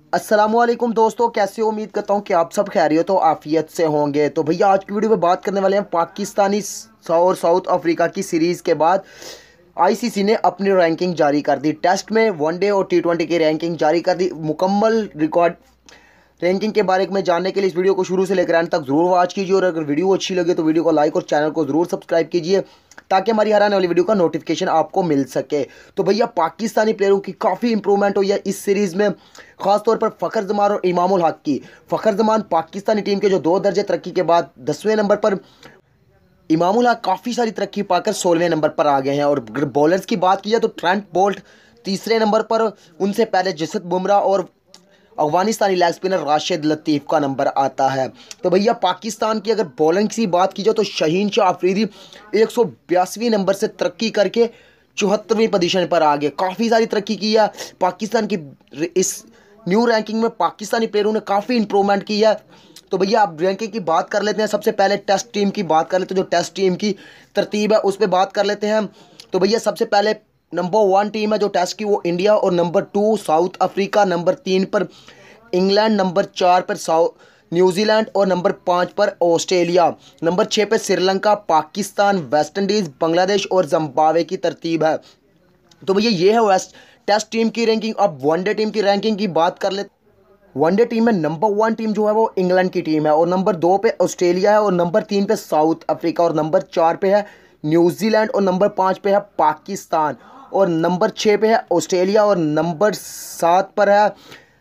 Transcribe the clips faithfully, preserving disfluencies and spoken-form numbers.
अस्सलामुअलैकुम दोस्तों, कैसे हो? उम्मीद करता हूँ कि आप सब खैरियत हो, आफियत से होंगे। तो भैया आज की वीडियो में बात करने वाले हैं पाकिस्तानी और साउथ अफ्रीका की सीरीज़ के बाद आईसीसी ने अपनी रैंकिंग जारी कर दी। टेस्ट में, वनडे और टी ट्वेंटी की रैंकिंग जारी कर दी। मुकम्मल रिकॉर्ड रैंकिंग के बारे में जानने के लिए इस वीडियो को शुरू से लेकर अंत तक जरूर वॉच कीजिए, और अगर वीडियो अच्छी लगे तो वीडियो को लाइक और चैनल को जरूर सब्सक्राइब कीजिए ताकि हमारी हर आने वाली वीडियो का नोटिफिकेशन आपको मिल सके। तो भैया पाकिस्तानी प्लेयरों की काफ़ी इंप्रूवमेंट हुई है इस सीरीज़ में, खासतौर पर फ़खर जमान और इमामुल हक की। फ़खर जमान पाकिस्तानी टीम के जो दो दर्जे तरक्की के बाद दसवें नंबर पर, इमामुल हक काफ़ी सारी तरक्की पाकर सोलहवें नंबर पर आ गए हैं। और अगर बॉलर्स की बात की जाए तो ट्रेंट बोल्ट तीसरे नंबर पर, उनसे पहले जसप्रीत बुमराह और अफगानिस्तानी लेग स्पिनर राशिद लतीफ़ का नंबर आता है। तो भैया पाकिस्तान की अगर बॉलिंग की बात की जाए तो शहीन शाह अफरीदी एक सौ बयासीवीं नंबर से तरक्की करके चौहत्तरवीं पोजीशन पर आ गए। काफ़ी सारी तरक्की की है पाकिस्तान की। इस न्यू रैंकिंग में पाकिस्तानी प्लेयरों ने काफ़ी इंप्रूवमेंट की है। तो भैया आप रैंकिंग की बात कर लेते हैं। सबसे पहले टेस्ट टीम की बात कर लेते हैं, जो टेस्ट टीम की तरतीब है उस पर बात कर लेते हैं। तो भैया सबसे पहले नंबर वन टीम है जो टेस्ट की, वो इंडिया, और number two South Africa, number तीन पर इंग्लैंड, नंबर चार पर साउथ न्यूजीलैंड, और नंबर पाँच पर ऑस्ट्रेलिया, नंबर छः पर श्रीलंका, पाकिस्तान, वेस्ट इंडीज़, बांग्लादेश और जिम्बाब्वे की तरतीब है। तो भैया ये है वेस्ट टेस्ट टीम की रैंकिंग। अब वनडे टीम की रैंकिंग की बात कर ले। वनडे टीम में नंबर वन टीम जो है वो इंग्लैंड की टीम है, और नंबर दो पे ऑस्ट्रेलिया है, और नंबर तीन पे साउथ अफ्रीका, और नंबर चार पे है न्यूजीलैंड, और नंबर पाँच पे है पाकिस्तान, और नंबर छः पे है ऑस्ट्रेलिया, और नंबर सात पर है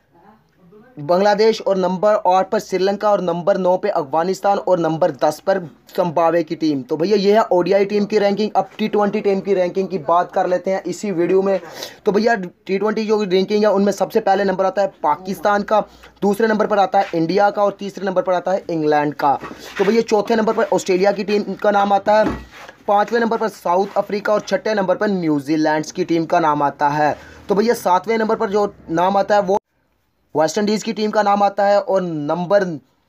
बांग्लादेश, और नंबर आठ पर श्रीलंका, और नंबर नौ पे अफगानिस्तान, और नंबर दस पर जिम्बाब्वे की टीम। तो भैया ये है ओडीआई टीम की रैंकिंग। अब टी ट्वेंटी टीम की रैंकिंग की बात कर लेते हैं इसी वीडियो में। तो भैया टी ट्वेंटी जो रैंकिंग है उनमें सबसे पहले नंबर आता है पाकिस्तान का, दूसरे नंबर पर आता है इंडिया का, और तीसरे नंबर पर आता है इंग्लैंड का। तो भैया चौथे नंबर पर ऑस्ट्रेलिया की टीम का नाम आता है, पाँचवें नंबर पर साउथ अफ्रीका, और छठे नंबर पर न्यूजीलैंड की टीम का नाम आता है। तो भैया सातवें नंबर पर जो नाम आता है वो वेस्ट इंडीज़ की टीम का नाम आता है, और नंबर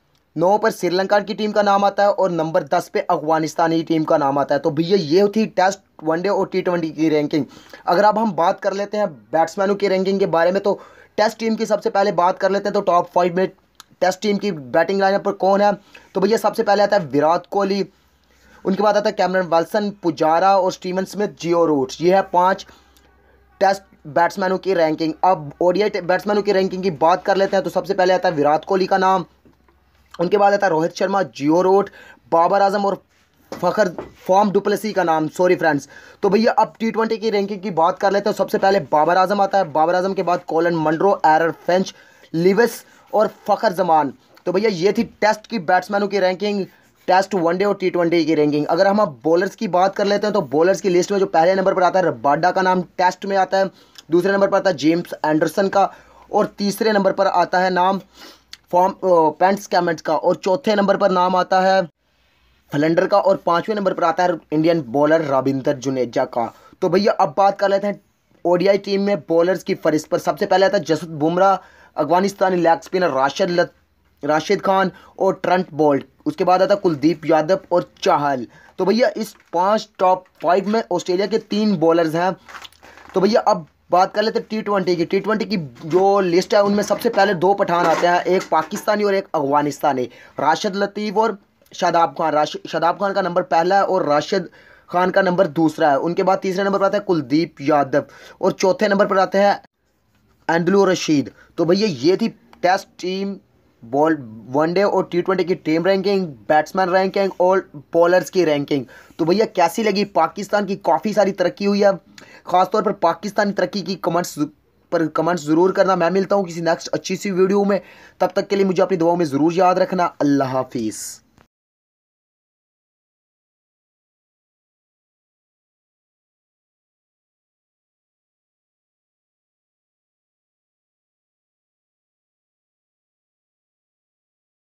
नौ पर श्रीलंका की टीम का नाम आता है, और नंबर दस पे अफगानिस्तानी टीम का नाम आता है। तो भैया ये थी टेस्ट, वनडे और टी ट्वेंटी की रैंकिंग। अगर अब हम बात कर लेते हैं बैट्समैनों की रैंकिंग के बारे में, तो टेस्ट टीम की सबसे पहले बात कर लेते हैं। तो टॉप फाइव में टेस्ट टीम की बैटिंग लाइनअप पर कौन है? तो भैया सबसे पहले आता है विराट कोहली, उनके बाद आता है कैमरन विल्सन, पुजारा और स्टीवन स्मिथ, जियो रूट। ये है पाँच टेस्ट बैट्समैनों की रैंकिंग। अब ओडीआई बैट्समैनों की रैंकिंग की बात कर लेते हैं। तो सबसे पहले आता है विराट कोहली का नाम, उनके बाद आता है रोहित शर्मा, जियो रूट, बाबर आजम और फखर फॉर्म डुप्लेसी का नाम। Sorry friends. तो भैया अब टी ट्वेंटी की रैंकिंग की बात कर लेते हैं। सबसे पहले बाबर आजम आता है, बाबर आजम के बाद Colin Munro, Aaron Finch, Lewis और फखर जमान। तो भैया ये थी टेस्ट की बैट्समैनों की रैंकिंग, टेस्ट, वनडे और टी ट्वेंटी की रैंकिंग। अगर हम अब बॉलर्स की बात कर लेते हैं तो बॉलर्स की लिस्ट में जो पहले नंबर पर आता है रबाडा का नाम टेस्ट में आता है, दूसरे नंबर पर आता है जेम्स एंडरसन का, और तीसरे नंबर पर आता है नाम फॉर्म पेंट्स कैमेंट्स का, और चौथे नंबर पर नाम आता है फलेंडर का, और पांचवें नंबर पर आता है इंडियन बॉलर रविंद्र जडेजा का। तो भैया अब बात कर लेते हैं ओडीआई टीम में बॉलर्स की फहरिस्त पर। सबसे पहले आता है जसप्रीत बुमराह, अफगानिस्तानी लेग स्पिनर राशिद लत राशिद खान और ट्रेंट बोल्ट। उसके बाद आता है कुलदीप यादव और चाहल। तो भैया इस पांच टॉप फाइव में ऑस्ट्रेलिया के तीन बॉलर्स हैं। तो भैया अब बात कर लेते हैं टी ट्वेंटी की। टी ट्वेंटी की जो लिस्ट है उनमें सबसे पहले दो पठान आते हैं, एक पाकिस्तानी और एक अफगानिस्तानी, राशिद लतीफ़ और शादाब खान। राशिद शादाब खान का नंबर पहला है और राशिद खान का नंबर दूसरा है। उनके बाद तीसरे नंबर पर आता है कुलदीप यादव, और चौथे नंबर पर आते हैं एंडलू रशीद। तो भैया ये थी टेस्ट टीम, बॉल वनडे और टी ट्वेंटी की टीम रैंकिंग, बैट्समैन रैंकिंग और बॉलर्स की रैंकिंग। तो भैया कैसी लगी? पाकिस्तान की काफ़ी सारी तरक्की हुई है, खासतौर पर पाकिस्तानी तरक्की की कमेंट्स पर कमेंट्स ज़रूर करना। मैं मिलता हूँ किसी नेक्स्ट अच्छी सी वीडियो में, तब तक के लिए मुझे अपनी दुआओं में ज़रूर याद रखना। अल्लाह हाफिज़।